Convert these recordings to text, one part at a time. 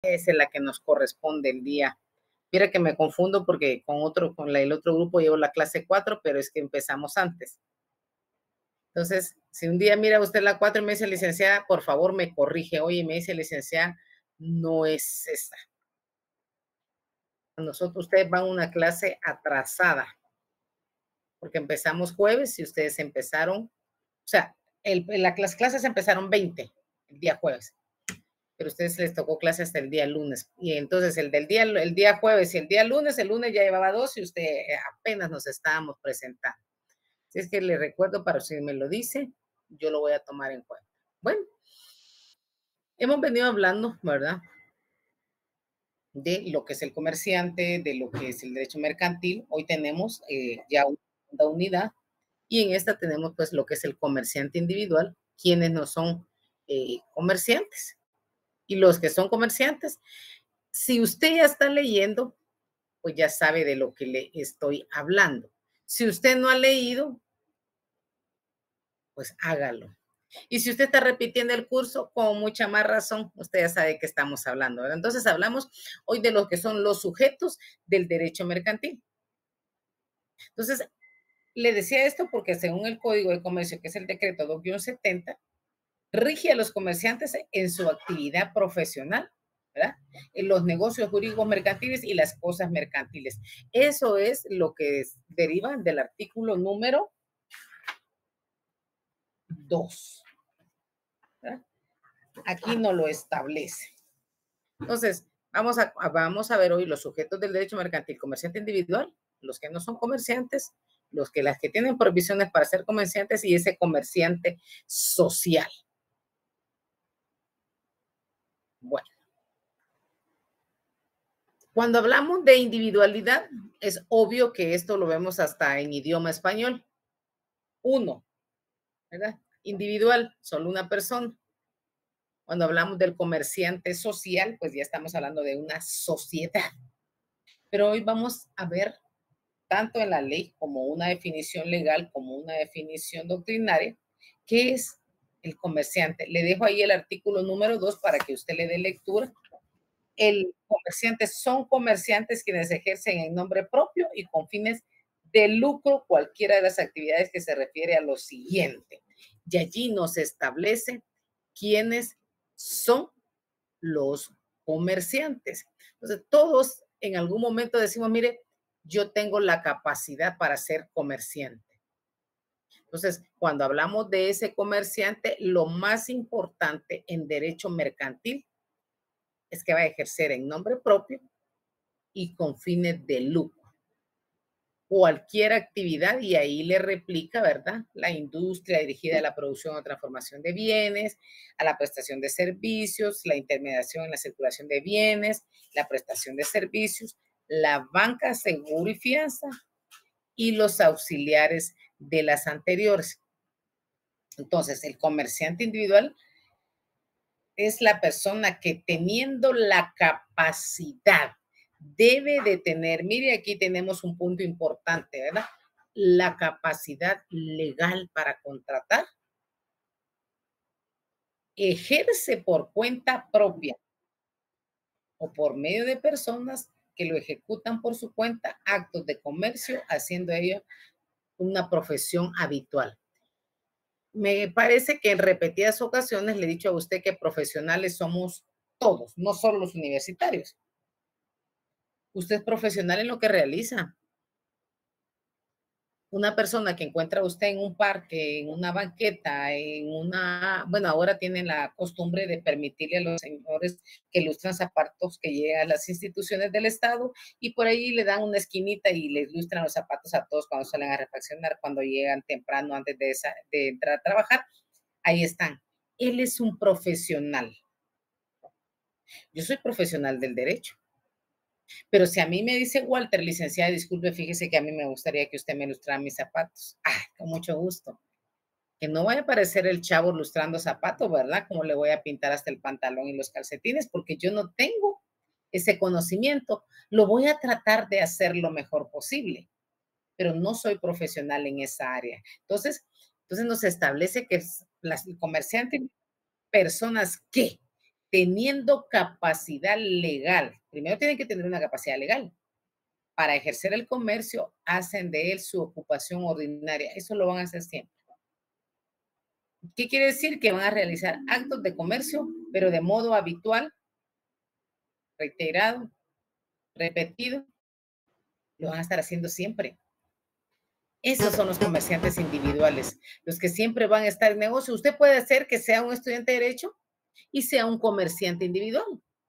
Esa es la que nos corresponde el día. Mira que me confundo porque el otro grupo llevo la clase 4, pero es que empezamos antes. Entonces, si un día mira usted la 4 y me dice, licenciada, por favor me corrige. Oye, me dice, licenciada, no es esa. Nosotros, ustedes van a una clase atrasada, porque empezamos jueves y ustedes empezaron, o sea, las clases empezaron 20 el día jueves, pero a ustedes les tocó clase hasta el día lunes. Y entonces el día jueves y el lunes ya llevaba 2 y usted apenas nos estábamos presentando. Si es que le recuerdo, para si me lo dice, yo lo voy a tomar en cuenta. Bueno, hemos venido hablando, ¿verdad?, de lo que es el comerciante, de lo que es el derecho mercantil. Hoy tenemos ya una unidad y en esta tenemos pues lo que es el comerciante individual, quienes no son comerciantes. Y los que son comerciantes, si usted ya está leyendo, pues ya sabe de lo que le estoy hablando. Si usted no ha leído, pues hágalo. Y si usted está repitiendo el curso, con mucha más razón, usted ya sabe de qué estamos hablando, ¿verdad? Entonces hablamos hoy de lo que son los sujetos del derecho mercantil. Entonces, le decía esto porque según el Código de Comercio, que es el decreto 2-70, rige a los comerciantes en su actividad profesional, ¿verdad?, en los negocios jurídicos mercantiles y las cosas mercantiles. Eso es lo que deriva del artículo número 2. ¿Verdad? Aquí no lo establece. Entonces, vamos a ver hoy los sujetos del derecho mercantil: comerciante individual, los que no son comerciantes, las que tienen prohibiciones para ser comerciantes y ese comerciante social. Bueno, cuando hablamos de individualidad, es obvio que esto lo vemos hasta en idioma español. Uno, ¿verdad? Individual, solo una persona. Cuando hablamos del comerciante social, pues ya estamos hablando de una sociedad. Pero hoy vamos a ver, tanto en la ley como una definición legal, como una definición doctrinaria, qué es el comerciante. Le dejo ahí el artículo número 2 para que usted le dé lectura. El comerciante son comerciantes quienes ejercen en nombre propio y con fines de lucro cualquiera de las actividades que se refiere a lo siguiente. Y allí nos establece quiénes son los comerciantes. Entonces, todos en algún momento decimos, mire, yo tengo la capacidad para ser comerciante. Entonces, cuando hablamos de ese comerciante, lo más importante en derecho mercantil es que va a ejercer en nombre propio y con fines de lucro cualquier actividad, y ahí le replica, ¿verdad?, la industria dirigida a la producción o transformación de bienes, a la prestación de servicios, la intermediación en la circulación de bienes, la prestación de servicios, la banca, seguro y fianza, y los auxiliares de las anteriores. Entonces, el comerciante individual es la persona que, teniendo la capacidad, debe de tener, mire, aquí tenemos un punto importante, ¿verdad?, la capacidad legal para contratar, ejerce por cuenta propia o por medio de personas que lo ejecutan por su cuenta actos de comercio, haciendo ello una profesión habitual. Me parece que en repetidas ocasiones le he dicho a usted que profesionales somos todos, no solo los universitarios. Usted es profesional en lo que realiza. Una persona que encuentra usted en un parque, en una banqueta, bueno, ahora tienen la costumbre de permitirle a los señores que ilustran zapatos que llegan a las instituciones del Estado y por ahí le dan una esquinita y les ilustran los zapatos a todos cuando salen a refaccionar, cuando llegan temprano antes de entrar a trabajar. Ahí están. Él es un profesional. Yo soy profesional del derecho. Pero si a mí me dice Walter, licenciada, disculpe, fíjese que a mí me gustaría que usted me ilustrara mis zapatos. Con mucho gusto. Que no vaya a aparecer el chavo lustrando zapatos, ¿verdad? Como le voy a pintar hasta el pantalón y los calcetines, porque yo no tengo ese conocimiento. Lo voy a tratar de hacer lo mejor posible, pero no soy profesional en esa área. Entonces nos establece que las comerciantes, personas que teniendo capacidad legal. Primero tienen que tener una capacidad legal. Para ejercer el comercio, hacen de él su ocupación ordinaria. Eso lo van a hacer siempre. ¿Qué quiere decir? Que van a realizar actos de comercio, pero de modo habitual, reiterado, repetido, lo van a estar haciendo siempre. Esos son los comerciantes individuales, los que siempre van a estar en negocio. Usted puede hacer que sea un estudiante de Derecho y sea un comerciante individual.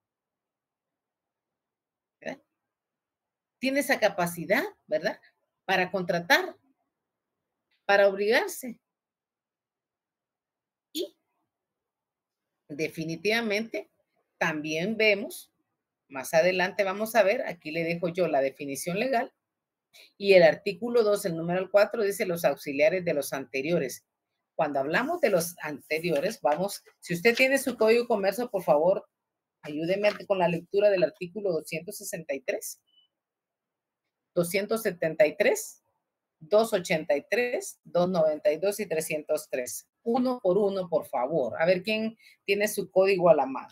¿Verdad? Tiene esa capacidad, ¿verdad? Para contratar, para obligarse. Y definitivamente también vemos, más adelante vamos a ver, aquí le dejo yo la definición legal, y el artículo 2, el número 4, dice los auxiliares de los anteriores. Cuando hablamos de los anteriores, vamos, si usted tiene su código de comercio, por favor, ayúdeme con la lectura del artículo 263, 273, 283, 292 y 303. Uno por uno, por favor. A ver quién tiene su código a la mano.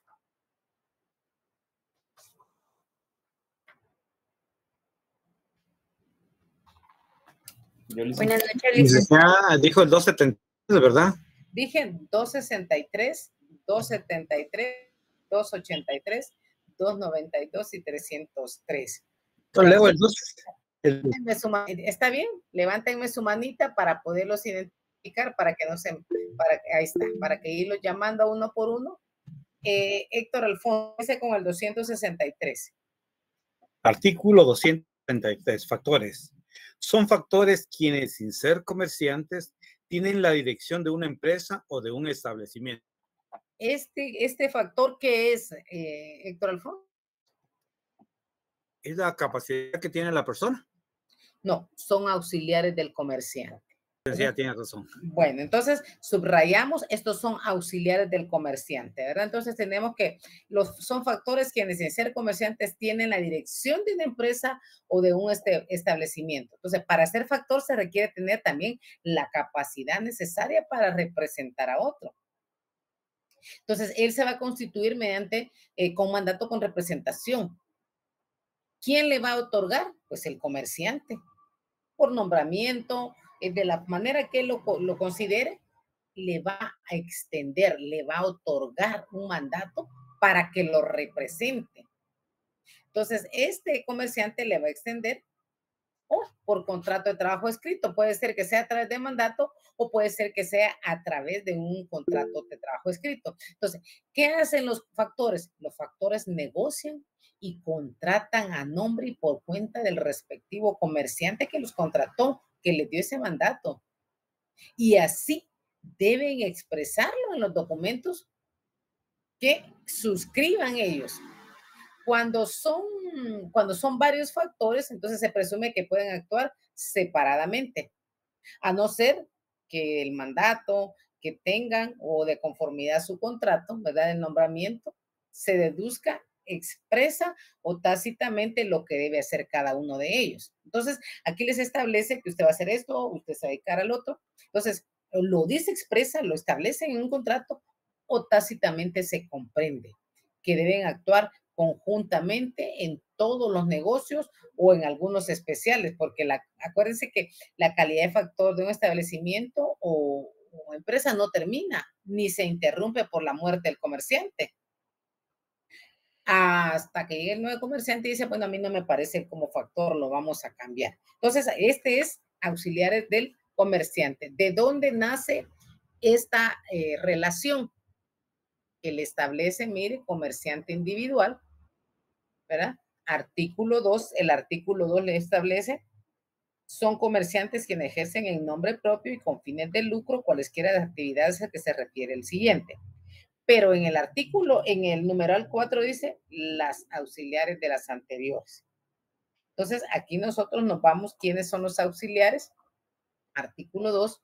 Buenas noches, licenciada. Dijo el 273, ¿verdad? Dije 263, 273, 283, 292 y 303. Entonces leo el 2. ¿Está bien? Levántenme su manita para poderlos identificar, para que no se, ahí está, para que irlos llamando uno por uno. Héctor Alfonso, con el 263. Artículo 233, factores. Son factores quienes, sin ser comerciantes, tienen la dirección de una empresa o de un establecimiento. Este factor, ¿qué es, Héctor Alfonso? ¿Es la capacidad que tiene la persona? No, son auxiliares del comerciante. Ya tiene razón. Bueno, entonces subrayamos, estos son auxiliares del comerciante, ¿verdad? Entonces tenemos que son factores quienes, sin ser comerciantes, tienen la dirección de una empresa o de un establecimiento. Entonces, para ser factor se requiere tener también la capacidad necesaria para representar a otro. Entonces, él se va a constituir mediante, con mandato con representación. ¿Quién le va a otorgar? Pues el comerciante, por nombramiento, de la manera que él lo considere, le va a extender, le va a otorgar un mandato para que lo represente. Entonces, este comerciante le va a extender o por contrato de trabajo escrito. Puede ser que sea a través de mandato o puede ser que sea a través de un contrato de trabajo escrito. Entonces, ¿qué hacen los factores? Los factores negocian y contratan a nombre y por cuenta del respectivo comerciante que los contrató, que les dio ese mandato. Y así deben expresarlo en los documentos que suscriban ellos. Cuando son varios factores, entonces se presume que pueden actuar separadamente, a no ser que el mandato que tengan o de conformidad a su contrato, ¿verdad? El nombramiento, se deduzca expresa o tácitamente lo que debe hacer cada uno de ellos. Entonces, aquí les establece que usted va a hacer esto, usted se va a dedicar al otro. Entonces, lo dice expresa, lo establece en un contrato o tácitamente se comprende que deben actuar conjuntamente en todos los negocios o en algunos especiales, porque acuérdense que la calidad de factor de un establecimiento o empresa no termina, ni se interrumpe por la muerte del comerciante. Hasta que llegue el nuevo comerciante y dice, bueno, a mí no me parece como factor, lo vamos a cambiar. Entonces, este es auxiliares del comerciante. ¿De dónde nace esta relación? Que le establece, mire, comerciante individual, ¿verdad? Artículo 2, el artículo 2 le establece, son comerciantes quienes ejercen en nombre propio y con fines de lucro cualesquiera de actividades a que se refiere el siguiente. Pero en el artículo, en el numeral 4 dice las auxiliares de las anteriores. Entonces, aquí nosotros nos vamos, ¿quiénes son los auxiliares? Artículo 2,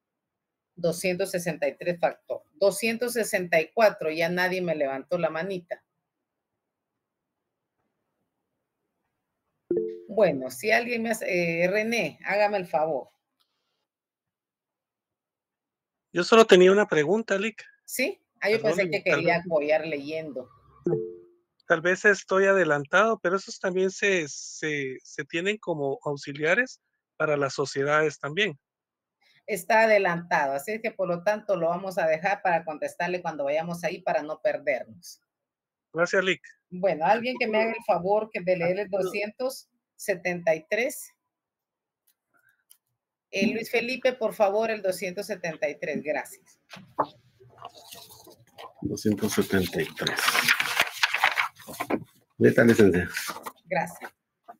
263 factor. 264, ya nadie me levantó la manita. Bueno, si alguien me hace, René, hágame el favor. Yo solo tenía una pregunta, Lick. ¿Sí? Yo pensé que tal quería vez, apoyar leyendo. tal vez estoy adelantado, pero esos también se tienen como auxiliares para las sociedades también. Está adelantado, así que por lo tanto lo vamos a dejar para contestarle cuando vayamos ahí para no perdernos. Gracias, Lick. Bueno, alguien que me haga el favor de leer el 273. Luis Felipe, por favor, el 273. Gracias. 273. Lista, licencia. Gracias.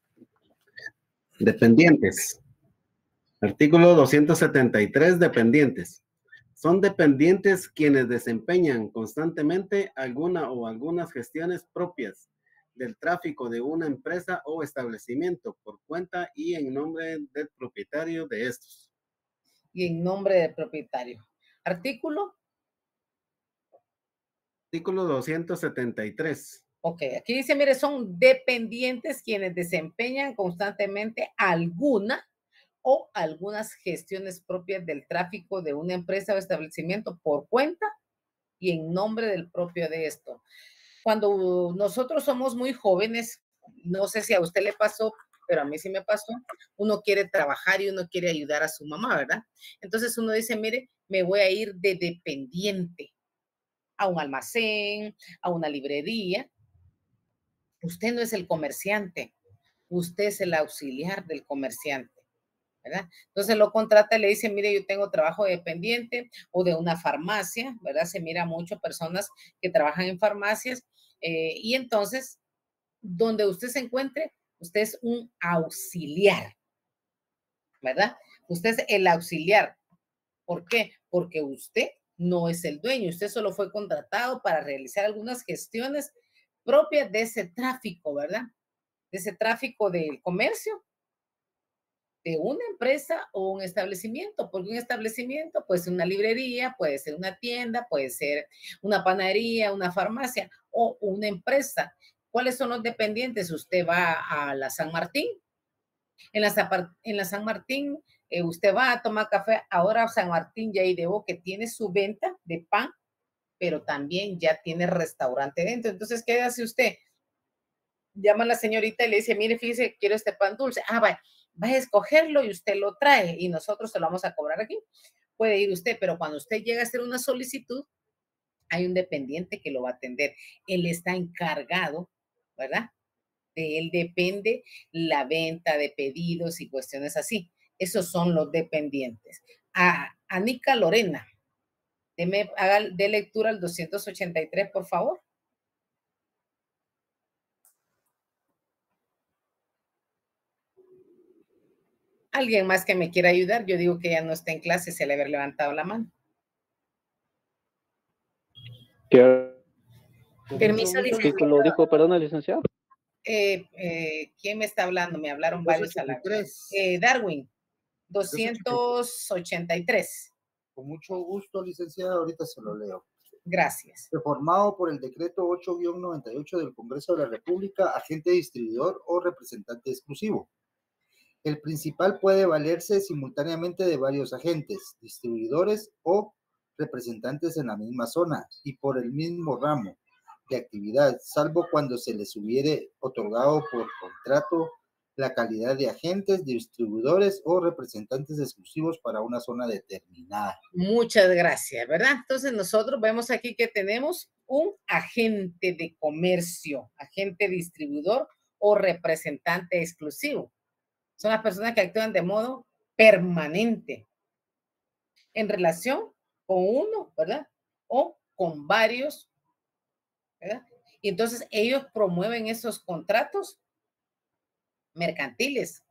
Dependientes. Artículo 273. Dependientes. Son dependientes quienes desempeñan constantemente alguna o algunas gestiones propias del tráfico de una empresa o establecimiento por cuenta y en nombre del propietario de estos. Y en nombre del propietario. Artículo. Artículo 273. Ok, aquí dice, mire, son dependientes quienes desempeñan constantemente alguna o algunas gestiones propias del tráfico de una empresa o establecimiento por cuenta y en nombre del propio de esto. Cuando nosotros somos muy jóvenes, no sé si a usted le pasó, pero a mí sí me pasó, uno quiere trabajar y uno quiere ayudar a su mamá, ¿verdad? Entonces uno dice, mire, me voy a ir de dependiente a un almacén, a una librería. Usted no es el comerciante, usted es el auxiliar del comerciante, ¿verdad? Entonces lo contrata y le dice, mire, yo tengo trabajo dependiente o de una farmacia, ¿verdad? Se mira mucho personas que trabajan en farmacias y entonces, donde usted se encuentre, usted es un auxiliar, ¿verdad? Usted es el auxiliar. ¿Por qué? Porque usted no es el dueño, usted solo fue contratado para realizar algunas gestiones propias de ese tráfico, ¿verdad? De ese tráfico del comercio, de una empresa o un establecimiento, porque un establecimiento puede ser una librería, puede ser una tienda, puede ser una panadería, una farmacia o una empresa. ¿Cuáles son los dependientes? Usted va a la San Martín. En la San Martín, usted va a tomar café. Ahora San Martín ya ideó que tiene su venta de pan, pero también ya tiene restaurante dentro. Entonces, ¿qué hace usted? Llama a la señorita y le dice, mire, fíjese, quiero este pan dulce. Va a escogerlo y usted lo trae y nosotros se lo vamos a cobrar aquí. Puede ir usted, pero cuando usted llega a hacer una solicitud, hay un dependiente que lo va a atender. Él está encargado, ¿verdad? De él depende la venta de pedidos y cuestiones así. Esos son los dependientes. Anica Lorena, haga de lectura al 283, por favor. ¿Alguien más que me quiera ayudar? Yo digo que ya no está en clase, se le haber levantado la mano. Permiso, licenciado. Lo dijo, perdona, licenciado. ¿Quién me está hablando? Me hablaron varios a la vez. Darwin, 283. Con mucho gusto, licenciada, ahorita se lo leo. Gracias. Reformado por el decreto 8-98 del Congreso de la República, agente distribuidor o representante exclusivo. El principal puede valerse simultáneamente de varios agentes, distribuidores o representantes en la misma zona y por el mismo ramo de actividad, salvo cuando se les hubiere otorgado por contrato la calidad de agentes, distribuidores o representantes exclusivos para una zona determinada. Muchas gracias, ¿verdad? Entonces nosotros vemos aquí que tenemos un agente de comercio, agente distribuidor o representante exclusivo. Son las personas que actúan de modo permanente en relación con uno, ¿verdad? O con varios, ¿verdad? Y entonces ellos promueven esos contratos mercantiles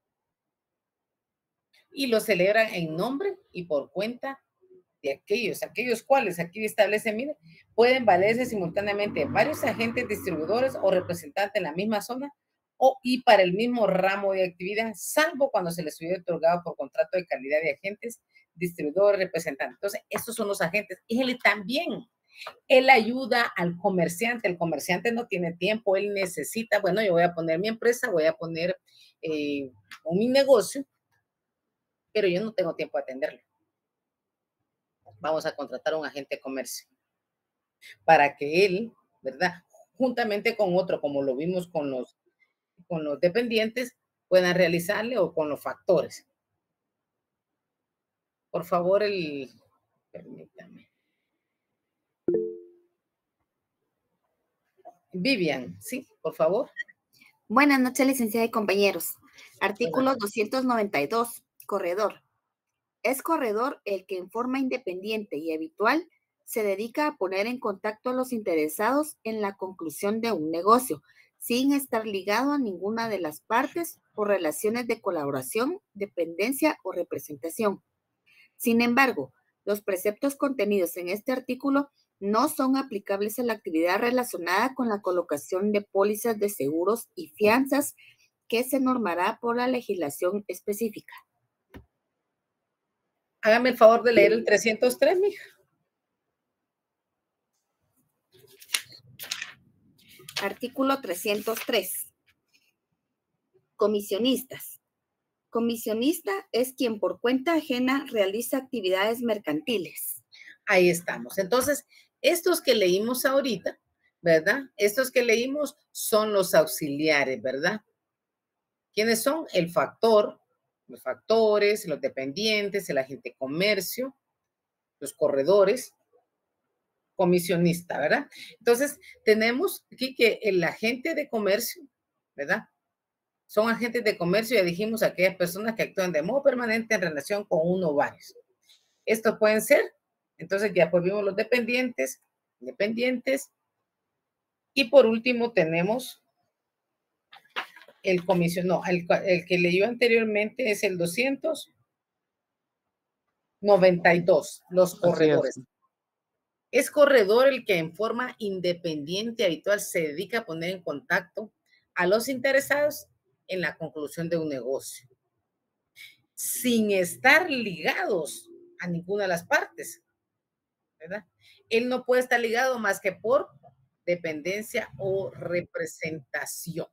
y los celebran en nombre y por cuenta de aquellos cuales aquí establece, mire, pueden valerse simultáneamente varios agentes distribuidores o representantes en la misma zona y para el mismo ramo de actividad, salvo cuando se les hubiera otorgado por contrato de calidad de agentes, distribuidores, representantes. Entonces, estos son los agentes. Y él también, él ayuda al comerciante. El comerciante no tiene tiempo, él necesita, bueno, yo voy a poner mi empresa, voy a poner mi negocio, pero yo no tengo tiempo de atenderlo. Vamos a contratar a un agente de comercio. para que él, ¿verdad? Juntamente con otro, como lo vimos con los dependientes, puedan realizarle o con los factores. Por favor, permítame. Vivian, sí, por favor. Buenas noches, licenciada y compañeros. Artículo 292, corredor. Es corredor el que en forma independiente y habitual se dedica a poner en contacto a los interesados en la conclusión de un negocio, sin estar ligado a ninguna de las partes por relaciones de colaboración, dependencia o representación. Sin embargo, los preceptos contenidos en este artículo no son aplicables a la actividad relacionada con la colocación de pólizas de seguros y fianzas que se normará por la legislación específica. Hágame el favor de leer el 303, mija. Artículo 303. Comisionistas. Comisionista es quien por cuenta ajena realiza actividades mercantiles. Ahí estamos. Entonces, estos que leímos ahorita, ¿verdad? Estos que leímos son los auxiliares, ¿verdad? ¿Quiénes son? El factor, los factores, los dependientes, el agente de comercio, los corredores, comisionista, ¿verdad? Entonces, tenemos aquí que el agente de comercio, ¿verdad? Son agentes de comercio, ya dijimos, aquellas personas que actúan de modo permanente en relación con uno o varios. Estos pueden ser, entonces ya pues vimos los dependientes, y por último tenemos el comisionado, el que leyó anteriormente es el 292, los corredores. Es corredor el que en forma independiente habitual se dedica a poner en contacto a los interesados en la conclusión de un negocio, sin estar ligados a ninguna de las partes, ¿verdad? Él no puede estar ligado más que por dependencia o representación.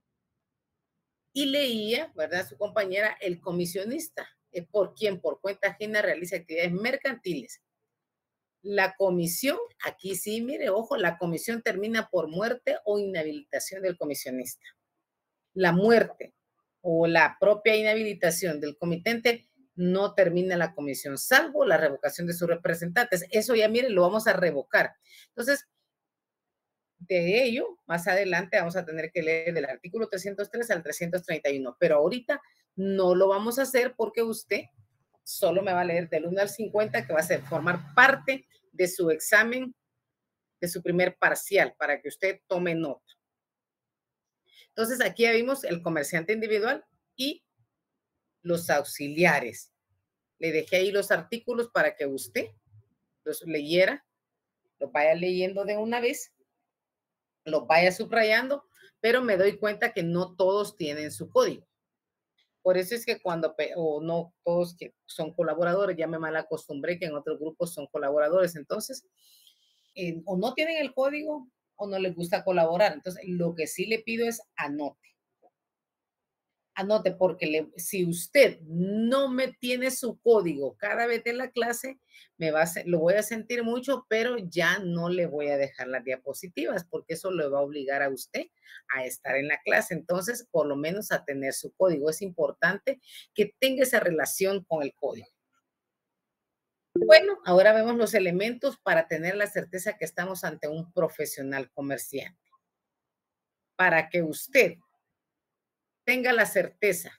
Y leía, ¿verdad? Su compañera, el comisionista, es por quien por cuenta ajena realiza actividades mercantiles. La comisión, aquí sí, mire, ojo, la comisión termina por muerte o inhabilitación del comisionista. La muerte o la propia inhabilitación del comitente no termina la comisión, salvo la revocación de sus representantes. Eso ya, mire, lo vamos a revocar. Entonces, de ello, más adelante vamos a tener que leer del artículo 303 al 331, pero ahorita no lo vamos a hacer porque usted solo me va a leer del 1 al 50, que va a formar parte de su examen, de su primer parcial, para que usted tome nota. Entonces, aquí ya vimos el comerciante individual y los auxiliares. Le dejé ahí los artículos para que usted los leyera, los vaya leyendo de una vez, los vaya subrayando, pero me doy cuenta que no todos tienen su código. Por eso es que o no todos que son colaboradores, ya me mal acostumbré que en otros grupos son colaboradores, entonces, o no tienen el código o no les gusta colaborar. Entonces, lo que sí le pido es anote. Anote, porque si usted no me tiene su código cada vez de la clase, lo voy a sentir mucho, pero ya no le voy a dejar las diapositivas, porque eso le va a obligar a usted a estar en la clase. Entonces, por lo menos a tener su código. Es importante que tenga esa relación con el código. Bueno, ahora vemos los elementos para tener la certeza que estamos ante un profesional comerciante. Para que usted tenga la certeza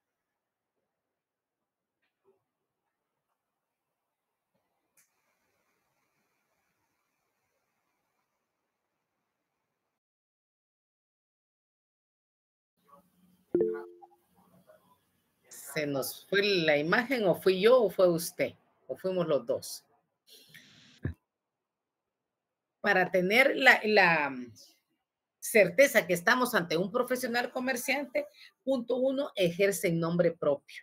¿se nos fue la imagen o fui yo o fue usted? ¿O fuimos los dos? Para tener la certeza que estamos ante un profesional comerciante, punto 1, ejerce en nombre propio.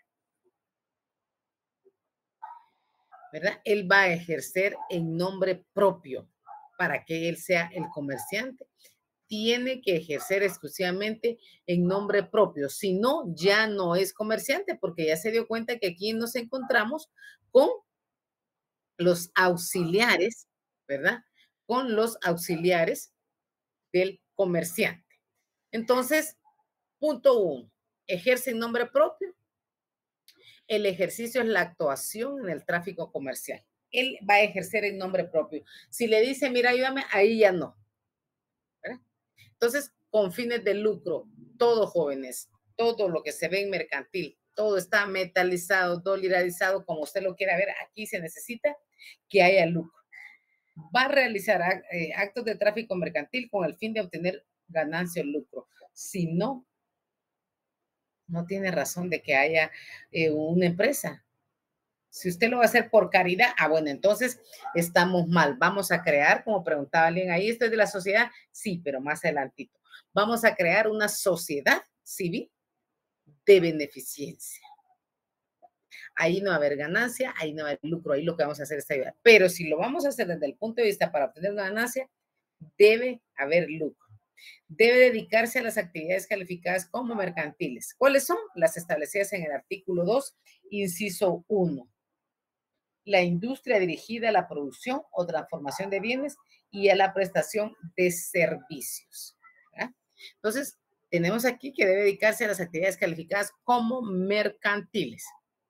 ¿Verdad? Él va a ejercer en nombre propio para que él sea el comerciante. Tiene que ejercer exclusivamente en nombre propio. Si no, ya no es comerciante, porque ya se dio cuenta que aquí nos encontramos con los auxiliares, ¿verdad? con los auxiliares del comerciante. Entonces, punto 1, ejerce en nombre propio. El ejercicio es la actuación en el tráfico comercial. Él va a ejercer en nombre propio. Si le dice, mira, ayúdame, ahí ya no. ¿Verdad? Entonces, con fines de lucro, todos jóvenes, todo lo que se ve en mercantil, todo está metalizado, dolarizado, como usted lo quiera ver, aquí se necesita que haya lucro. Va a realizar actos de tráfico mercantil con el fin de obtener ganancia o lucro. Si no, no tiene razón de que haya una empresa. Si usted lo va a hacer por caridad, bueno, entonces estamos mal. Vamos a crear, como preguntaba alguien ahí, ¿esto es de la sociedad? Sí, pero más adelantito. Vamos a crear una sociedad civil de beneficencia. Ahí no va a haber ganancia, ahí no va a haber lucro, ahí lo que vamos a hacer es ayudar. Pero si lo vamos a hacer desde el punto de vista para obtener una ganancia, debe haber lucro. Debe dedicarse a las actividades calificadas como mercantiles. ¿Cuáles son? Las establecidas en el artículo 2, inciso 1. La industria dirigida a la producción o transformación de bienes y a la prestación de servicios. ¿Verdad? Entonces, tenemos aquí que debe dedicarse a las actividades calificadas como mercantiles.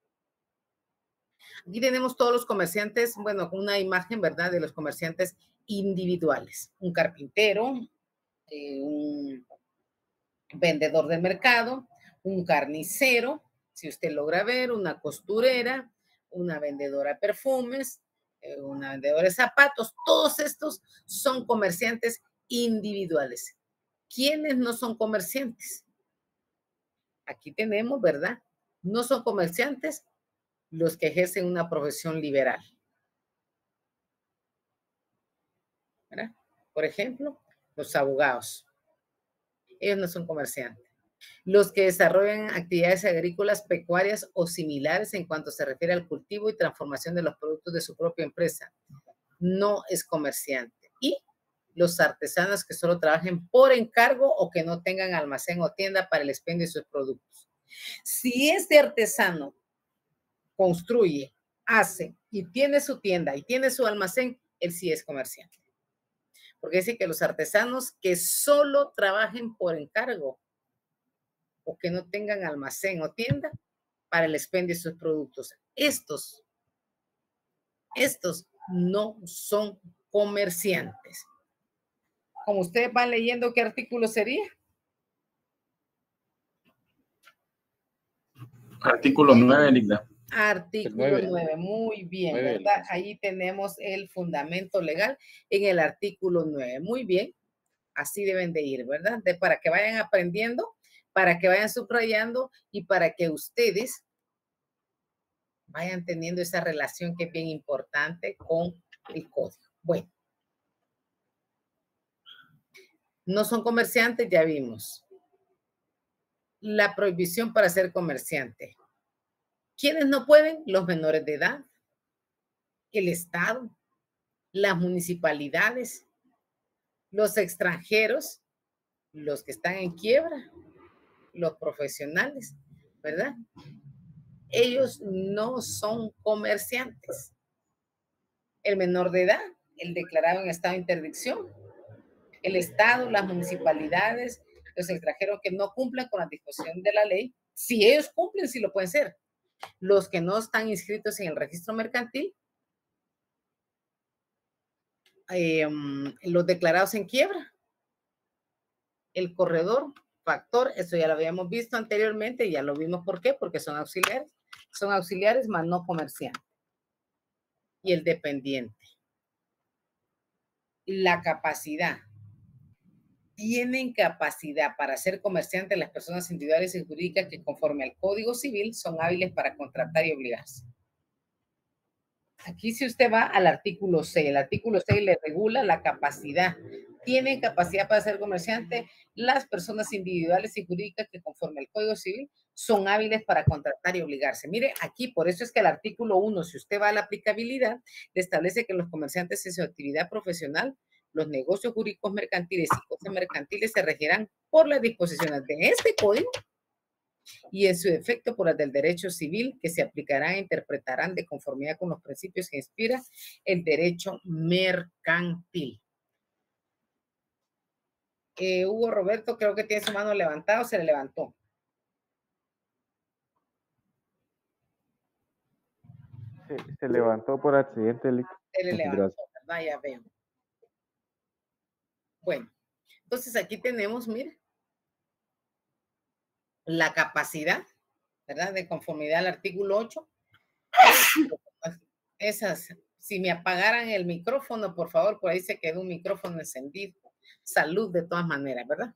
Aquí tenemos todos los comerciantes, bueno, una imagen, ¿verdad?, de los comerciantes individuales. Un carpintero, un vendedor de mercado, un carnicero, si usted logra ver, una costurera, una vendedora de perfumes, una vendedora de zapatos. Todos estos son comerciantes individuales. ¿Quiénes no son comerciantes? Aquí tenemos, ¿verdad? No son comerciantes los que ejercen una profesión liberal. ¿Verdad? Por ejemplo, los abogados. Ellos no son comerciantes. Los que desarrollan actividades agrícolas, pecuarias o similares en cuanto se refiere al cultivo y transformación de los productos de su propia empresa, no es comerciante. Y los artesanos que solo trabajen por encargo o que no tengan almacén o tienda para el expendio de sus productos. Si este artesano construye, hace y tiene su tienda y tiene su almacén, él sí es comerciante. Porque dice que los artesanos que solo trabajen por encargo o que no tengan almacén o tienda para el expendio de sus productos, estos no son comerciantes. Como ustedes van leyendo, ¿qué artículo sería? Artículo 9, Ligda. Artículo 9, muy bien, 9, ¿verdad? Ahí tenemos el fundamento legal en el artículo 9, muy bien, así deben de ir, ¿verdad? Para que vayan aprendiendo, para que vayan subrayando y para que ustedes vayan teniendo esa relación que es bien importante con el código. Bueno, no son comerciantes, ya vimos. La prohibición para ser comerciante. ¿Quiénes no pueden? Los menores de edad, el Estado, las municipalidades, los extranjeros, los que están en quiebra, los profesionales, ¿verdad? Ellos no son comerciantes. El menor de edad, el declarado en estado de interdicción, el Estado, las municipalidades, los extranjeros que no cumplan con la disposición de la ley, si ellos cumplen, sí lo pueden ser. Los que no están inscritos en el registro mercantil, los declarados en quiebra, el corredor, factor, eso ya lo habíamos visto anteriormente, ya lo vimos por qué, porque son auxiliares, más no comerciantes. Y el dependiente. La capacidad. Tienen capacidad para ser comerciantes las personas individuales y jurídicas que conforme al Código Civil son hábiles para contratar y obligarse. Aquí si usted va al artículo 6, el artículo 6 le regula la capacidad. Tienen capacidad para ser comerciante las personas individuales y jurídicas que conforme al Código Civil son hábiles para contratar y obligarse. Mire, aquí por eso es que el artículo 1, si usted va a la aplicabilidad, le establece que los comerciantes en su actividad profesional, los negocios jurídicos mercantiles y cosas mercantiles se regirán por las disposiciones de este código y en su defecto por las del derecho civil que se aplicarán e interpretarán de conformidad con los principios que inspira el derecho mercantil. Hugo Roberto creo que tiene su mano levantada o se le levantó. Se levantó por accidente. Se le levantó, Gracias. ¿verdad? Ya veo. Bueno, entonces aquí tenemos, mire, la capacidad, ¿verdad? De conformidad al artículo 8. Esas, si me apagaran el micrófono, por favor, por ahí se quedó un micrófono encendido. Salud de todas maneras, ¿verdad?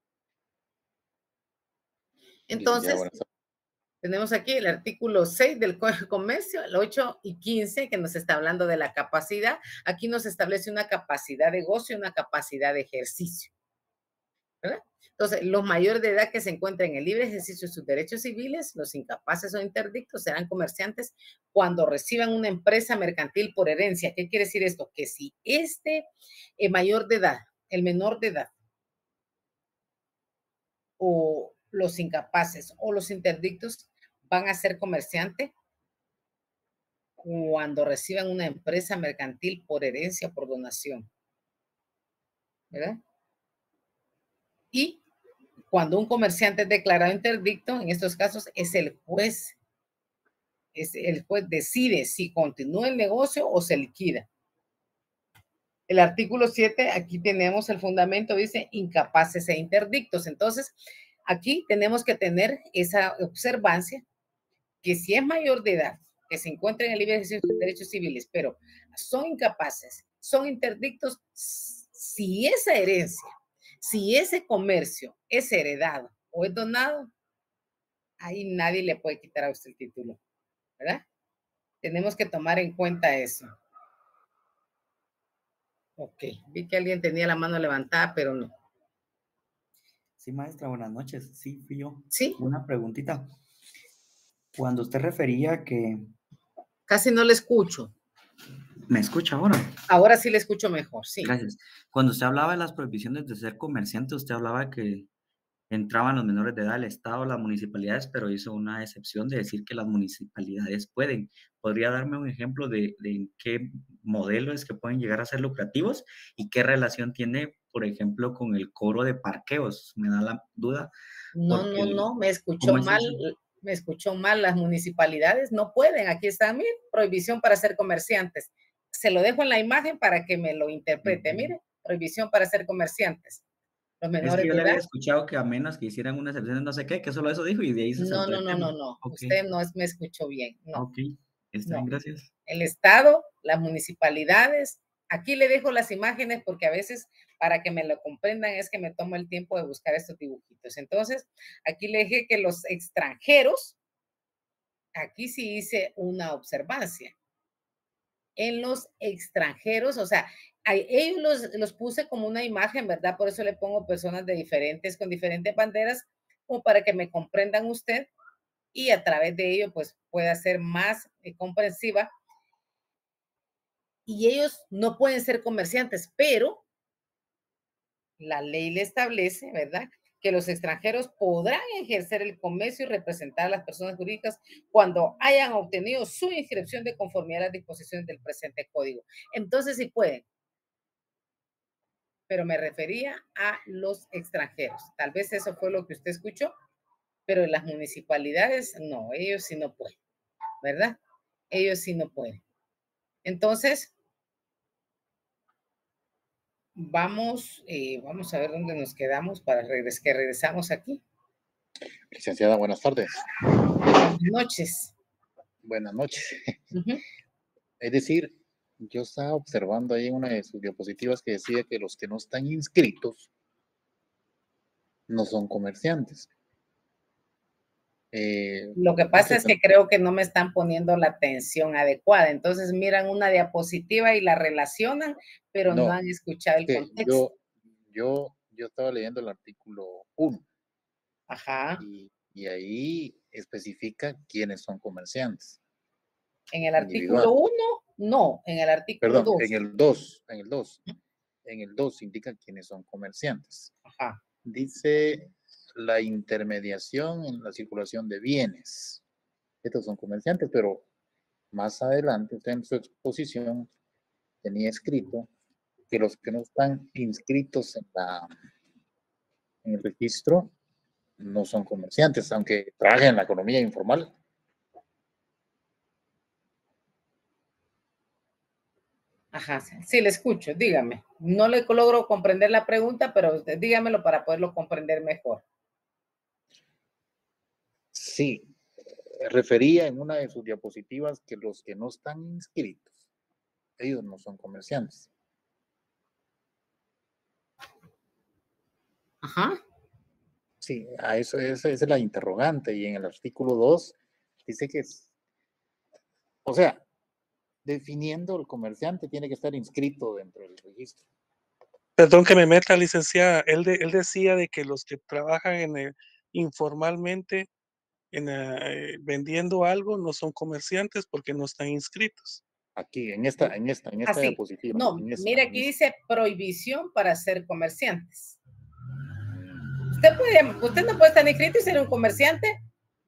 Entonces, tenemos aquí el artículo 6 del Código de Comercio, el 8 y 15, que nos está hablando de la capacidad. Aquí nos establece una capacidad de gozo y una capacidad de ejercicio, ¿verdad? Entonces, los mayores de edad que se encuentran en el libre ejercicio de sus derechos civiles, los incapaces o interdictos, serán comerciantes cuando reciban una empresa mercantil por herencia. ¿Qué quiere decir esto? Que si mayor de edad, el menor de edad, o los incapaces o los interdictos van a ser comerciantes cuando reciban una empresa mercantil por herencia, por donación, ¿verdad? Y cuando un comerciante es declarado interdicto, en estos casos es el juez decide si continúa el negocio o se liquida. El artículo 7, aquí tenemos el fundamento, dice incapaces e interdictos. Entonces, aquí tenemos que tener esa observancia que si es mayor de edad, que se encuentra en el libre ejercicio de derechos civiles, pero son incapaces, son interdictos, si esa herencia, si ese comercio es heredado o es donado, ahí nadie le puede quitar a usted el título, ¿verdad? Tenemos que tomar en cuenta eso. Ok, vi que alguien tenía la mano levantada, pero no. Sí, maestra, buenas noches. Sí, fui yo. Sí. Una preguntita. Cuando usted refería que... Casi no le escucho. ¿Me escucha ahora? Ahora sí le escucho mejor, sí. Gracias. Cuando usted hablaba de las prohibiciones de ser comerciante, usted hablaba que entraban los menores de edad, el Estado, las municipalidades, pero hizo una excepción de decir que las municipalidades pueden. ¿Podría darme un ejemplo de qué modelo es que pueden llegar a ser lucrativos y qué relación tiene, por ejemplo, con el cobro de parqueos? Me da la duda. No, me escuchó mal. Me escuchó mal. Las municipalidades no pueden. Aquí está, mire, prohibición para ser comerciantes. Se lo dejo en la imagen para que me lo interprete. Mire, prohibición para ser comerciantes. Los menores es que yo de le edad. había escuchado que a menos que hicieran una excepción de no sé qué, que solo eso dijo y de ahí se saltó el tema. No. Okay. Usted no me escuchó bien. No. Ok, está bien, gracias. El Estado, las municipalidades. Aquí le dejo las imágenes porque a veces para que me lo comprendan es que me tomo el tiempo de buscar estos dibujitos. Entonces, aquí le dije que los extranjeros, aquí sí hice una observancia. En los extranjeros, o sea, ellos los puse como una imagen, ¿verdad? Por eso le pongo personas con diferentes banderas, como para que me comprendan usted y a través de ello, pues, pueda ser más comprensiva. Y ellos no pueden ser comerciantes, pero la ley le establece, ¿verdad?, que los extranjeros podrán ejercer el comercio y representar a las personas jurídicas cuando hayan obtenido su inscripción de conformidad a las disposiciones del presente código. Entonces sí pueden, pero me refería a los extranjeros. Tal vez eso fue lo que usted escuchó, pero en las municipalidades no, ellos sí no pueden, ¿verdad? Ellos sí no pueden. Entonces, vamos a ver dónde nos quedamos para que regresamos aquí. Licenciada, buenas tardes. Buenas noches. Buenas noches. Es decir, yo estaba observando ahí una de sus diapositivas que decía que los que no están inscritos no son comerciantes. Lo que pasa es que creo que no me están poniendo la atención adecuada. Entonces miran una diapositiva y la relacionan, pero no han escuchado el contexto. Yo estaba leyendo el artículo 1. Ajá. Y ahí especifica quiénes son comerciantes. En el artículo 1, no, en el artículo 2. En el 2. En el 2 indica quiénes son comerciantes. Ajá. Dice la intermediación en la circulación de bienes. Estos son comerciantes, pero más adelante, usted en su exposición tenía escrito que los que no están inscritos en el registro no son comerciantes, aunque trabajen en la economía informal. Ajá, sí, le escucho, dígame. No le logro comprender la pregunta, pero dígamelo para poderlo comprender mejor. Sí, refería en una de sus diapositivas que los que no están inscritos, ellos no son comerciantes. Ajá. Sí, a eso, esa es la interrogante. Y en el artículo 2 dice que es, o sea, definiendo el comerciante tiene que estar inscrito dentro del registro. Perdón que me meta, licenciada. Él decía de que los que trabajan informalmente vendiendo algo no son comerciantes porque no están inscritos. Aquí, en esta diapositiva. No, mira, aquí dice prohibición para ser comerciantes. Usted no puede estar inscrito y ser un comerciante,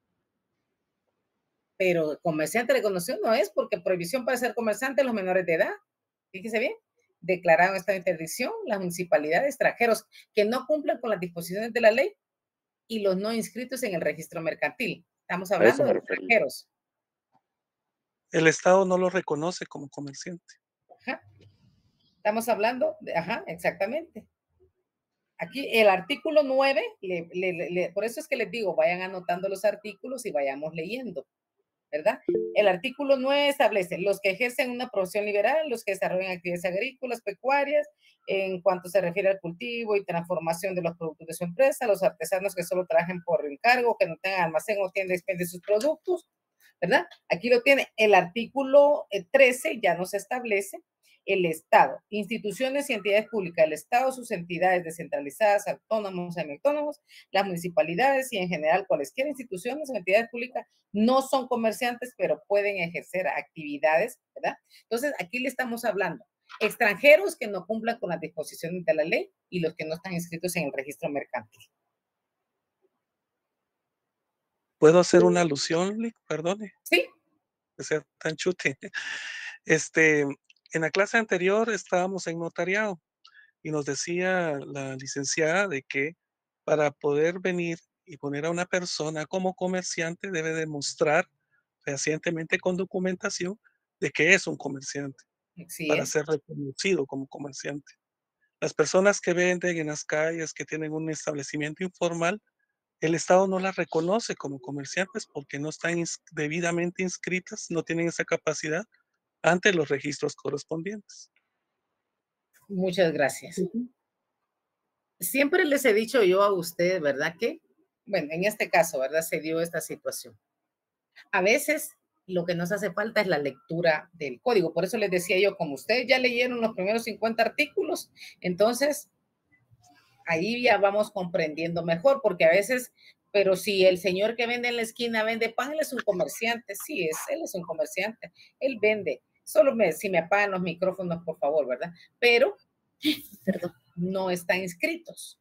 pero comerciante reconocido no es, porque prohibición para ser comerciante los menores de edad. Fíjese bien, declararon esta interdicción las municipalidades extranjeros que no cumplan con las disposiciones de la ley y los no inscritos en el registro mercantil. Estamos hablando de extranjeros. El Estado no lo reconoce como comerciante. Ajá. Estamos hablando de, ajá, exactamente. Aquí el artículo 9, por eso es que les digo, vayan anotando los artículos y vayamos leyendo, ¿verdad? El artículo 9 establece los que ejercen una profesión liberal, los que desarrollan actividades agrícolas, pecuarias, en cuanto se refiere al cultivo y transformación de los productos de su empresa, los artesanos que solo trabajen por encargo, que no tengan almacén o tienda de expendio de sus productos, ¿verdad? Aquí lo tiene. El artículo 13 ya nos establece el Estado, instituciones y entidades públicas, el Estado, sus entidades descentralizadas, autónomos, semiautónomos, las municipalidades y en general cualesquiera instituciones o entidades públicas no son comerciantes, pero pueden ejercer actividades, ¿verdad? Entonces, aquí le estamos hablando extranjeros que no cumplan con las disposiciones de la ley y los que no están inscritos en el registro mercantil. ¿Puedo hacer una alusión, Lick? Perdone. Sí. Que sea tan chute. En la clase anterior estábamos en notariado y nos decía la licenciada de que para poder venir y poner a una persona como comerciante debe demostrar fehacientemente con documentación de que es un comerciante para ser reconocido como comerciante. Las personas que venden en las calles, que tienen un establecimiento informal, el Estado no las reconoce como comerciantes porque no están debidamente inscritas, no tienen esa capacidad ante los registros correspondientes. Muchas gracias. Siempre les he dicho yo a ustedes, ¿verdad? Que, bueno, en este caso, ¿verdad? Se dio esta situación. A veces lo que nos hace falta es la lectura del código. Por eso les decía yo, como ustedes ya leyeron los primeros 50 artículos, entonces ahí ya vamos comprendiendo mejor, porque a veces, pero si el señor que vende en la esquina vende pan, él es un comerciante. Sí, él es un comerciante. Él vende. Solo si me apagan los micrófonos, por favor, ¿verdad? Pero, perdón, no están inscritos.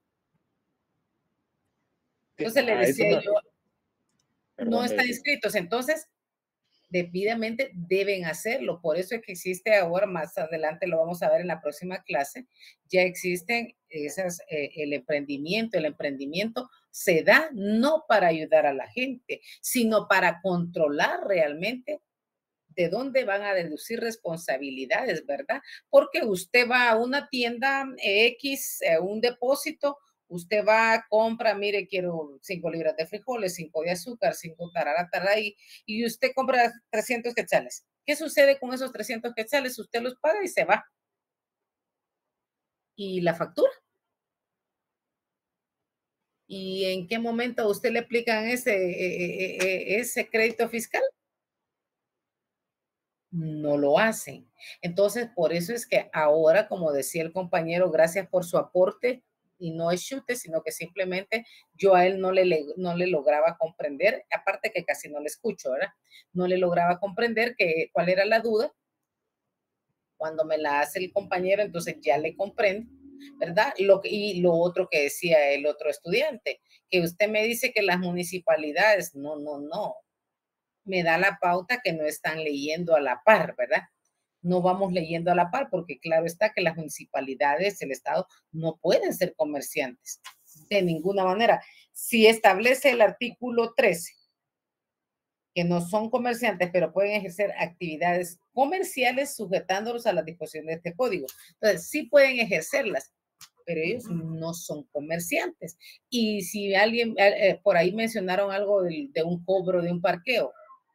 Entonces le decía yo, no están inscritos. Entonces, debidamente deben hacerlo. Por eso es que existe ahora, más adelante lo vamos a ver en la próxima clase, ya existen esas, el emprendimiento. El emprendimiento se da no para ayudar a la gente, sino para controlar realmente de dónde van a deducir responsabilidades, ¿verdad? Porque usted va a una tienda X, un depósito, usted va, compra, mire, quiero 5 libras de frijoles, 5 de azúcar, 5 tarara, y usted compra 300 quetzales. ¿Qué sucede con esos 300 quetzales? Usted los paga y se va. ¿Y la factura? ¿Y en qué momento a usted le aplican ese crédito fiscal? No lo hacen. Entonces, por eso es que ahora, como decía el compañero, gracias por su aporte, y no es chute, sino que simplemente yo a él no le lograba comprender, aparte que casi no le escucho, ¿verdad? No le lograba comprender cuál era la duda. Cuando me la hace el compañero, entonces ya le comprendo, ¿verdad? Y lo otro que decía el otro estudiante, que usted me dice que las municipalidades, no. Me da la pauta que no están leyendo a la par, ¿verdad? No vamos leyendo a la par porque claro está que las municipalidades, el Estado, no pueden ser comerciantes. De ninguna manera. Si establece el artículo 13 que no son comerciantes, pero pueden ejercer actividades comerciales sujetándolos a las disposiciones de este código. Entonces, sí pueden ejercerlas, pero ellos no son comerciantes. Y si alguien, por ahí mencionaron algo de un cobro de un parqueo.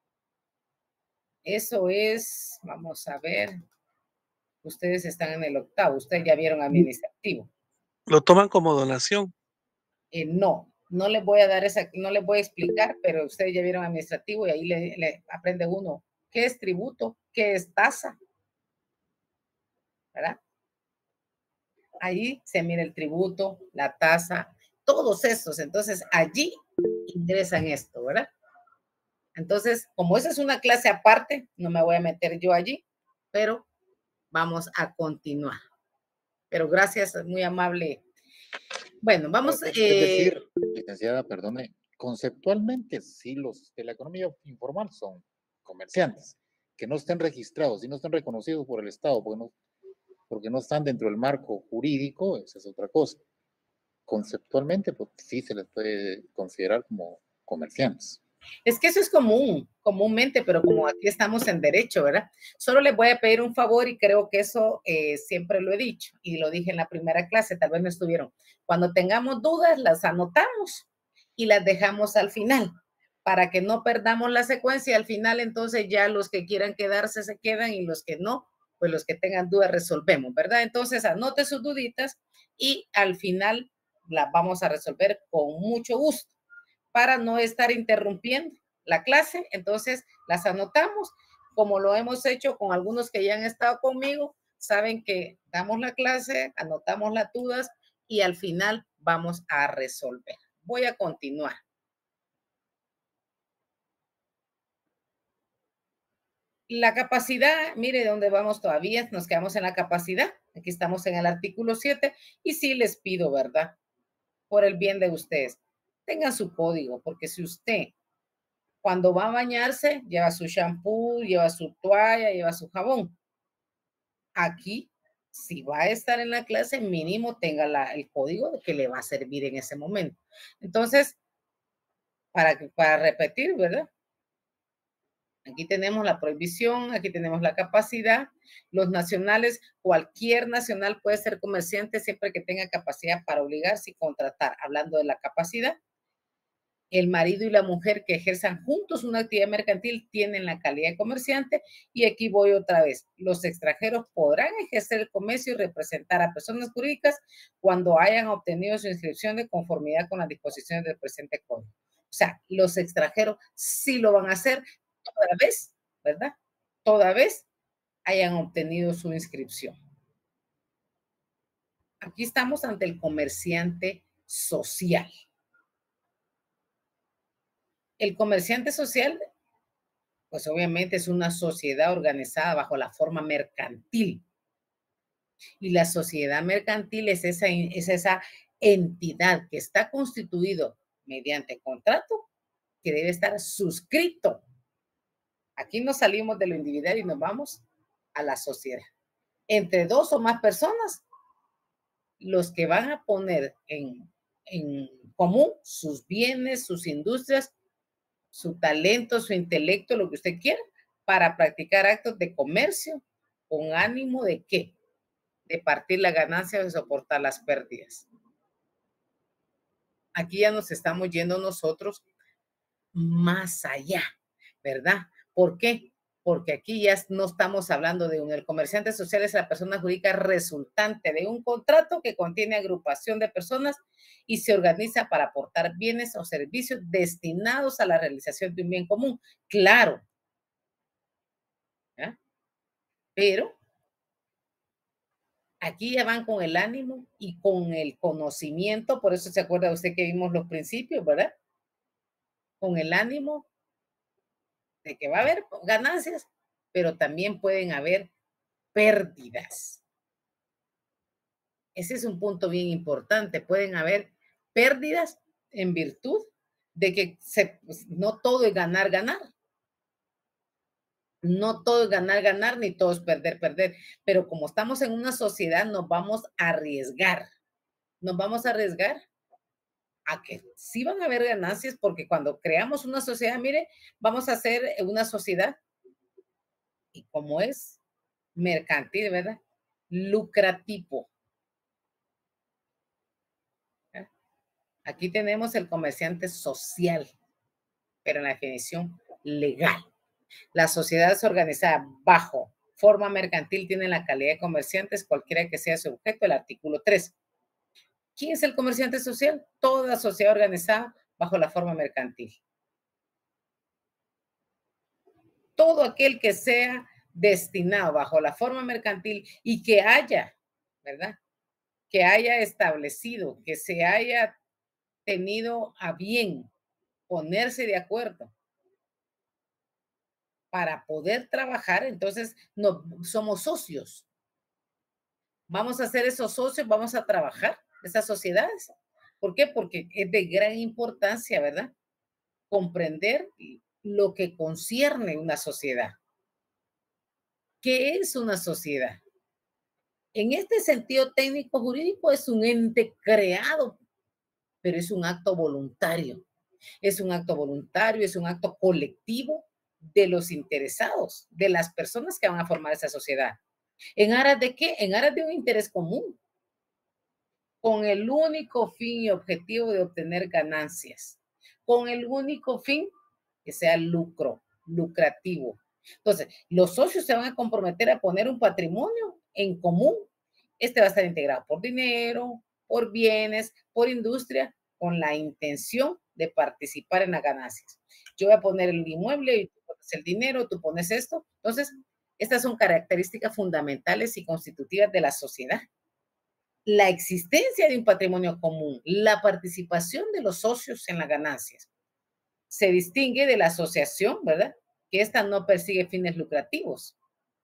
Eso es, vamos a ver, ustedes están en el 8º, ustedes ya vieron administrativo. ¿Lo toman como donación? No les voy a dar no les voy a explicar, pero ustedes ya vieron administrativo y ahí le aprende uno qué es tributo, qué es tasa, ¿verdad? Ahí se mira el tributo, la tasa, todos estos. Entonces, allí ingresan esto, ¿verdad? Entonces, como esa es una clase aparte, no me voy a meter yo allí, pero vamos a continuar. Pero gracias, muy amable. Bueno, vamos. Es decir, licenciada, perdone, conceptualmente, sí, los de la economía informal son comerciantes, que no estén registrados y no estén reconocidos por el Estado, porque no están dentro del marco jurídico, esa es otra cosa. Conceptualmente, pues sí se les puede considerar como comerciantes. Es que eso es común, comúnmente, pero como aquí estamos en derecho, ¿verdad? Solo les voy a pedir un favor y creo que eso siempre lo he dicho y lo dije en la primera clase, tal vez no estuvieron. Cuando tengamos dudas, las anotamos y las dejamos al final para que no perdamos la secuencia. Al final, entonces, ya los que quieran quedarse se quedan y los que no, pues los que tengan dudas resolvemos, ¿verdad? Entonces, anote sus duditas y al final las vamos a resolver con mucho gusto, para no estar interrumpiendo la clase. Entonces, las anotamos, como lo hemos hecho con algunos que ya han estado conmigo. Saben que damos la clase, anotamos las dudas y al final vamos a resolver. Voy a continuar. La capacidad, mire dónde vamos todavía, nos quedamos en la capacidad. Aquí estamos en el artículo 7 y sí les pido, ¿verdad? Por el bien de ustedes, tengan su código, porque si usted cuando va a bañarse lleva su shampoo, lleva su toalla, lleva su jabón, aquí si va a estar en la clase mínimo tenga el código de que le va a servir en ese momento. Entonces, para repetir, ¿verdad? Aquí tenemos la prohibición, aquí tenemos la capacidad. Los nacionales, cualquier nacional puede ser comerciante siempre que tenga capacidad para obligarse y contratar. Hablando de la capacidad, el marido y la mujer que ejerzan juntos una actividad mercantil tienen la calidad de comerciante. Y aquí voy otra vez. Los extranjeros podrán ejercer el comercio y representar a personas jurídicas cuando hayan obtenido su inscripción de conformidad con las disposiciones del presente código. O sea, los extranjeros sí lo van a hacer toda vez, ¿verdad? Toda vez hayan obtenido su inscripción. Aquí estamos ante el comerciante social. El comerciante social, pues obviamente es una sociedad organizada bajo la forma mercantil. Y la sociedad mercantil es esa entidad que está constituido mediante contrato que debe estar suscrito. Aquí nos salimos de lo individual y nos vamos a la sociedad. Entre dos o más personas, los que van a poner en común sus bienes, sus industrias, su talento, su intelecto, lo que usted quiera, para practicar actos de comercio con ánimo de ¿qué? De partir la ganancia o de soportar las pérdidas. Aquí ya nos estamos yendo nosotros más allá, ¿verdad? ¿Por qué? Porque aquí ya no estamos hablando de el comerciante social es la persona jurídica resultante de un contrato que contiene agrupación de personas y se organiza para aportar bienes o servicios destinados a la realización de un bien común. Claro. ¿Ya? Pero aquí ya van con el ánimo y con el conocimiento, por eso se acuerda usted que vimos los principios, ¿verdad? Con el ánimo de que va a haber ganancias, pero también pueden haber pérdidas. Ese es un punto bien importante. Pueden haber pérdidas en virtud de que no todo es ganar, ganar. No todo es ganar, ganar, ni todo es perder, perder. Pero como estamos en una sociedad, nos vamos a arriesgar. Nos vamos a arriesgar a que sí van a haber ganancias, porque cuando creamos una sociedad, mire, vamos a hacer una sociedad, y como es mercantil, ¿verdad? Lucrativo. Aquí tenemos el comerciante social, pero en la definición legal. La sociedad es organizada bajo forma mercantil, tiene la calidad de comerciantes, cualquiera que sea su objeto, el artículo 3. ¿Quién es el comerciante social? Toda sociedad organizada bajo la forma mercantil. Todo aquel que sea destinado bajo la forma mercantil y que haya, ¿verdad? Que haya establecido, que se haya tenido a bien ponerse de acuerdo para poder trabajar, entonces no, somos socios. Vamos a ser esos socios, vamos a trabajar esas sociedades. ¿Por qué? Porque es de gran importancia, ¿verdad? Comprender lo que concierne una sociedad. ¿Qué es una sociedad? En este sentido técnico jurídico es un ente creado, pero es un acto voluntario. Es un acto voluntario, es un acto colectivo de los interesados, de las personas que van a formar esa sociedad. ¿En aras de qué? En aras de un interés común, con el único fin y objetivo de obtener ganancias, con el único fin que sea lucrativo. Entonces, los socios se van a comprometer a poner un patrimonio en común. Este va a estar integrado por dinero, por bienes, por industria, con la intención de participar en las ganancias. Yo voy a poner el inmueble y tú pones el dinero, tú pones esto. Entonces, estas son características fundamentales y constitutivas de la sociedad. La existencia de un patrimonio común, la participación de los socios en las ganancias, se distingue de la asociación, ¿verdad? Que esta no persigue fines lucrativos.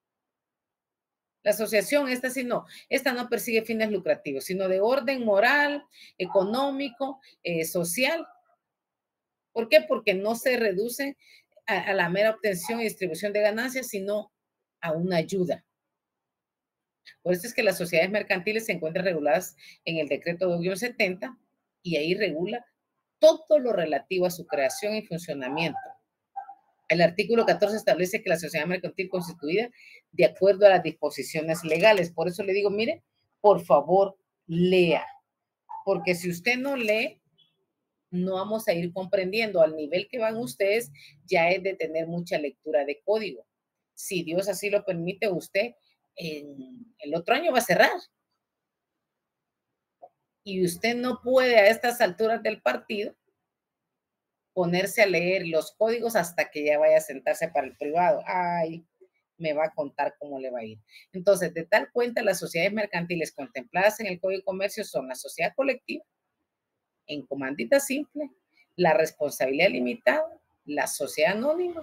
La asociación, esta no persigue fines lucrativos, sino de orden moral, económico, social. ¿Por qué? Porque no se reduce a la mera obtención y distribución de ganancias, sino a una ayuda. Por eso es que las sociedades mercantiles se encuentran reguladas en el decreto 2-70 y ahí regula todo lo relativo a su creación y funcionamiento. El artículo 14 establece que la sociedad mercantil constituida de acuerdo a las disposiciones legales. Por eso le digo, mire, por favor, lea. Porque si usted no lee, no vamos a ir comprendiendo. Al nivel que van ustedes, ya es de tener mucha lectura de código. Si Dios así lo permite, usted el otro año va a cerrar. Y usted no puede a estas alturas del partido ponerse a leer los códigos hasta que ya vaya a sentarse para el privado. Ay, me va a contar cómo le va a ir. Entonces, de tal cuenta, las sociedades mercantiles contempladas en el Código de Comercio son la sociedad colectiva, en comandita simple, la responsabilidad limitada, la sociedad anónima,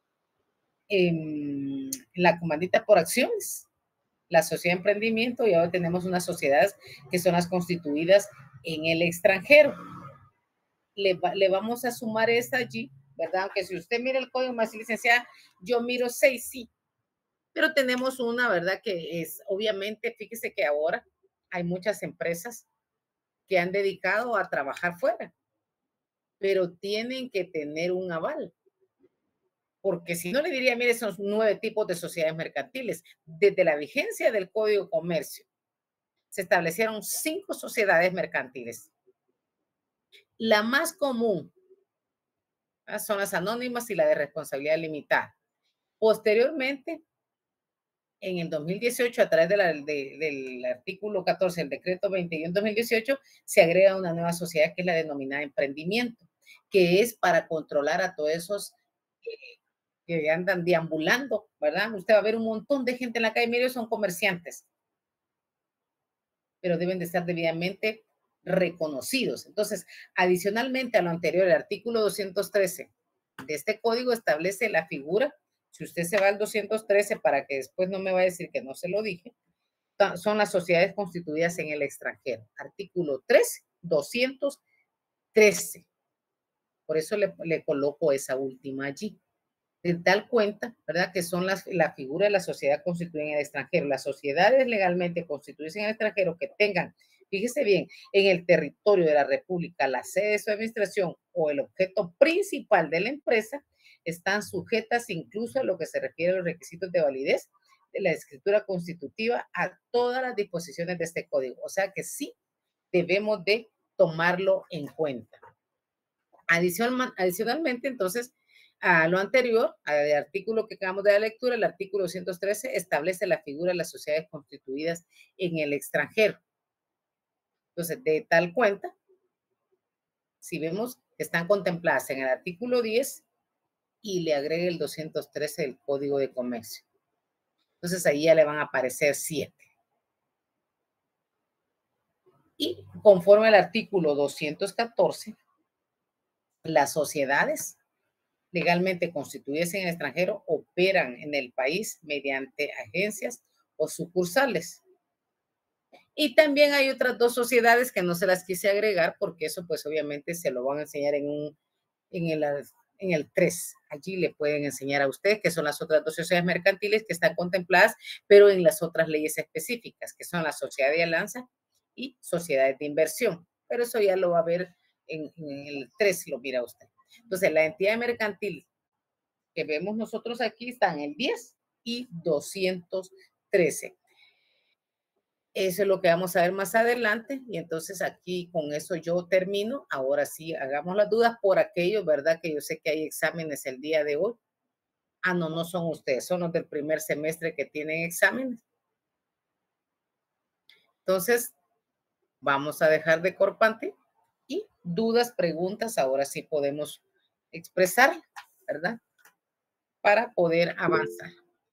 la comandita por acciones, la sociedad de emprendimiento, y ahora tenemos unas sociedades que son las constituidas en el extranjero. Le vamos a sumar esta allí, ¿verdad? Aunque si usted mira el código, más licenciada, yo miro 6, sí. Pero tenemos una, ¿verdad? Que es, obviamente, fíjese que ahora hay muchas empresas que han dedicado a trabajar fuera, pero tienen que tener un aval. Porque si no le diría, mire, son 9 tipos de sociedades mercantiles. Desde la vigencia del Código de Comercio, se establecieron 5 sociedades mercantiles. La más común son las anónimas y la de responsabilidad limitada. Posteriormente, en el 2018, a través del artículo 14 del decreto 21-2018, se agrega una nueva sociedad que es la denominada emprendimiento, que es para controlar a todos esos que andan deambulando, ¿verdad? Usted va a ver un montón de gente en la calle, mire, son comerciantes, pero deben de estar debidamente reconocidos. Entonces, adicionalmente a lo anterior, el artículo 213 de este código establece la figura. Si usted se va al 213 para que después no me va a decir que no se lo dije, son las sociedades constituidas en el extranjero. Artículo 13, 213. Por eso le coloco esa última allí. De tal cuenta, ¿verdad? Que son la figura de la sociedad constituida en el extranjero. Las sociedades legalmente constituidas en el extranjero que tengan Fíjese bien, en el territorio de la República, la sede de su administración o el objeto principal de la empresa están sujetas incluso a lo que se refiere a los requisitos de validez de la escritura constitutiva a todas las disposiciones de este código. O sea que sí debemos de tomarlo en cuenta. Adicionalmente, entonces, a lo anterior, al artículo que acabamos de dar lectura, el artículo 213 establece la figura de las sociedades constituidas en el extranjero. Entonces, de tal cuenta, si vemos que están contempladas en el artículo 10 y le agrega el 213 del Código de Comercio. Entonces, ahí ya le van a aparecer 7. Y conforme al artículo 214, las sociedades legalmente constituidas en el extranjero operan en el país mediante agencias o sucursales. Y también hay otras 2 sociedades que no se las quise agregar porque eso pues obviamente se lo van a enseñar en el 3. Allí le pueden enseñar a usted que son las otras 2 sociedades mercantiles que están contempladas, pero en las otras leyes específicas, que son la sociedad de alianza y sociedades de inversión. Pero eso ya lo va a ver en el 3, lo mira usted. Entonces, la entidad mercantil que vemos nosotros aquí está en el 10 y 213. Eso es lo que vamos a ver más adelante. Y entonces aquí con eso yo termino. Ahora sí, hagamos las dudas por aquello, ¿verdad? Que yo sé que hay exámenes el día de hoy. Ah, no, no son ustedes, son los del primer semestre que tienen exámenes. Entonces, vamos a dejar de corpante y dudas, preguntas, ahora sí podemos expresar, ¿verdad? Para poder avanzar.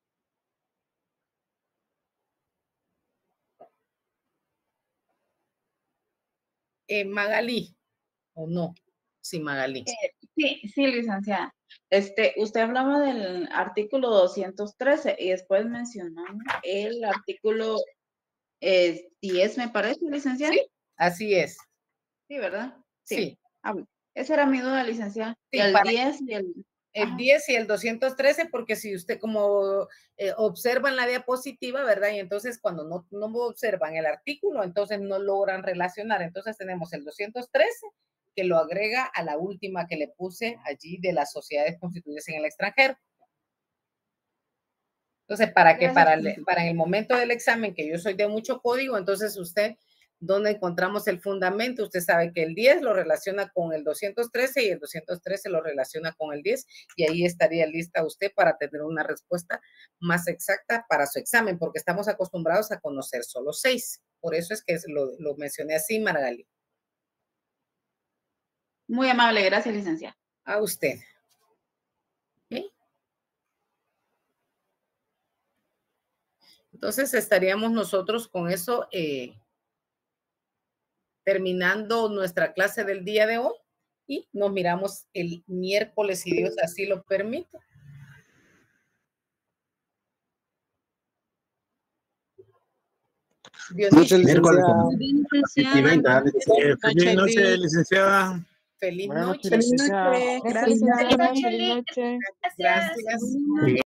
Magalí, ¿o no? Sí, Magalí. Sí, licenciada. Usted hablaba del artículo 213 y después mencionó el artículo 10, me parece, licenciada. Sí, así es. Sí, ¿verdad? Sí. Esa era mi duda, licenciada. Sí, el 10 y el 10 y el 213, porque si usted como observan la diapositiva, ¿verdad? Y entonces cuando no observan el artículo, entonces no logran relacionar. Entonces tenemos el 213, que lo agrega a la última que le puse allí de las sociedades constituidas en el extranjero. Entonces, para el momento del examen, que yo soy de mucho código, entonces usted, ¿dónde encontramos el fundamento? Usted sabe que el 10 lo relaciona con el 213 y el 213 lo relaciona con el 10 y ahí estaría lista usted para tener una respuesta más exacta para su examen, porque estamos acostumbrados a conocer solo 6. Por eso es que lo mencioné así, Margali. Muy amable, gracias, licenciada. A usted. ¿Okay? Entonces estaríamos nosotros con eso terminando nuestra clase del día de hoy y nos miramos el miércoles si Dios así lo permite. Feliz noche, licenciada. Feliz Buenas noche. noches, licenciada. Gracias. Feliz noche. Gracias.